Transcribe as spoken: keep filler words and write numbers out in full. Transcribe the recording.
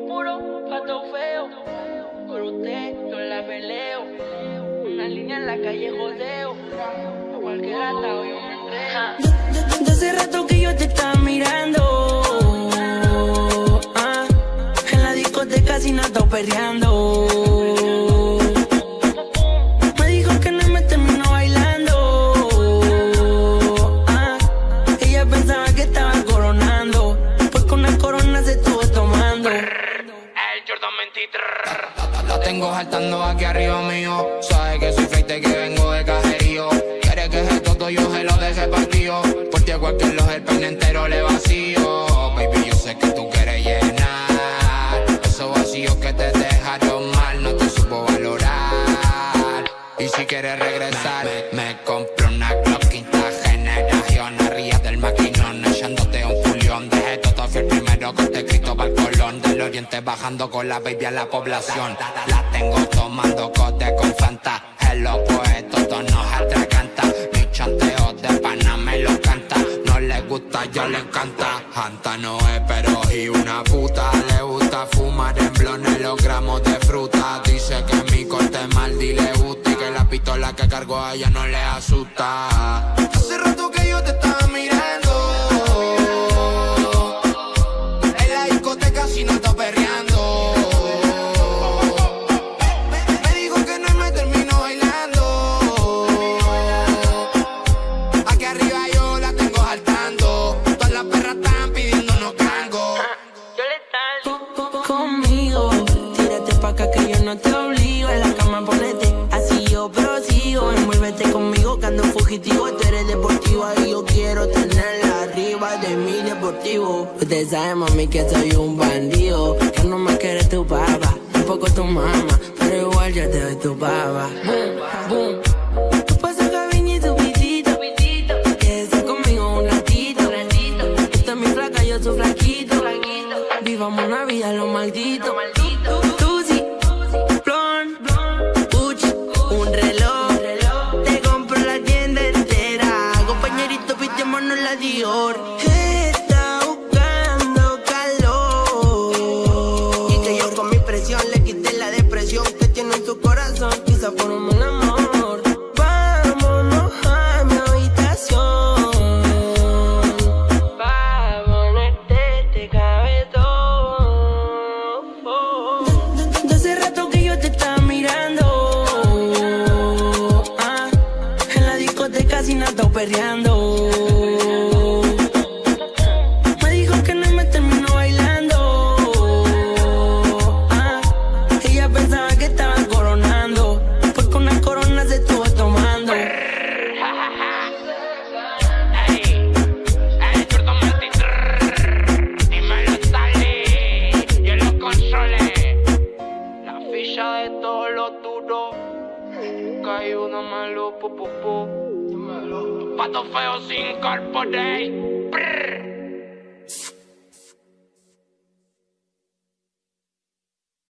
puro pato feo. Por usted yo la peleo. Una línea en la calle jodeo. A cualquier atado yo me entrego. De hace rato que yo te estaba mirando. Ah, en la discoteca sin atado perreando. Me dijo que no me terminó bailando. Ah, ella pensaba que estaba coronando, pues con una corona se estuvo tomando. El Jordan veintitrés. La tengo saltando aquí arriba mío. Sabe que soy fleite, que vengo de cajerío. Quiere que se todo yo se lo deje partido. Porque a cualquier los el peine entero le vacío. Baby, yo sé que tú quieres llenar esos vacíos que te dejaron mal. No te supo valorar. Y si quieres regresar, me compro una Glock quinta generación. Arriba del maquinón, echándote un fulión. Dejé todo fiel primero que te escrito pa'l Colón del Oriente, bajando con la baby a la población. La tengo tomando cote con Fanta. Hello, pues todo nos atraganta. Mi chanteo de pana me lo canta. No le gusta, ya le encanta. Janta no es, pero y una puta. Le gusta fumar en blones los gramos de fruta. Dice que mi corte es mal y le gusta. Y que la pistola que cargo a ella no le asusta. Hace rato que yo te estaba mirando. En la discoteca si no está perreando. Me dijo que no me terminó bailando. Aquí arriba yo la tengo saltando. Todas las perras están pidiéndonos cango. Yo le tal. Conmigo, tírate pa' acá que yo no te obligo. En la cama ponete, así yo prosigo. Envuélvete conmigo que ando fugitivo. Tú eres deportiva y yo quiero tenerla arriba de mi deportivo. Usted sabe, mami, que soy un bandido. Que no me quiere tu papá, tampoco tu mamá, pero igual yo te doy tu papá. Boom, boom. Tú pasas cariño y tu pitito. Quédese conmigo un ratito. Esta es mi flaca, yo soy flaquito. Vivamos una vida lo maldito. Tú sí, blon, Gucci, un reloj. Te compro la tienda entera. Compañerito, pitémonos la Dior. Está buscando calor. Y que yo con mi presión le quité la depresión que tiene en su corazón. Quizá por un buen amor. Vámonos a mi habitación. Pa' ponerte este cabezón. De hace rato que yo te estaba mirando. Ah, en la discoteca sin atado perreando. Me dijo que no me terminó bailando. Ah, ella pensaba que estaba coronando, pues con una corona se estuvo tomando. Ey, el Jordan veintitrés. Dímelo, Sally. Y en los consoles. La ficha de todos los duros. Nunca hay uno malo, pu, pu, pu. Pato feo sin corporate. Brr.